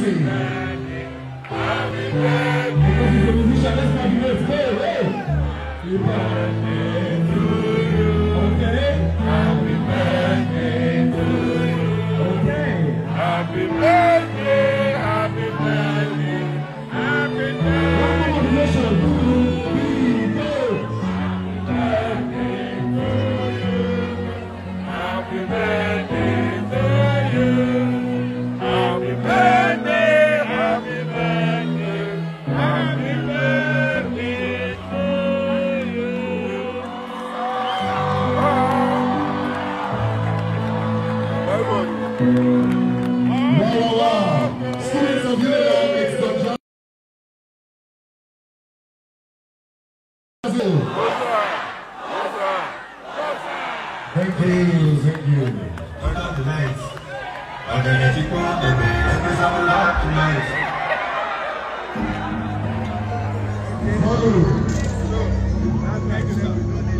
dancing. Happy birthday. Because he's a musician, let's happy birthday. Hey. Happy birthday to you. Okay. Happy birthday to you. Okay. Happy birthday. Happy birthday. Happy birthday. One more motivation. Happy birthday to you. Happy birthday, happy birthday, happy birthday to you. Wow. Students of UNL, it's the Thank you. Turn up the lights. Energy for the day. Let's have a lot tonight. Thank you.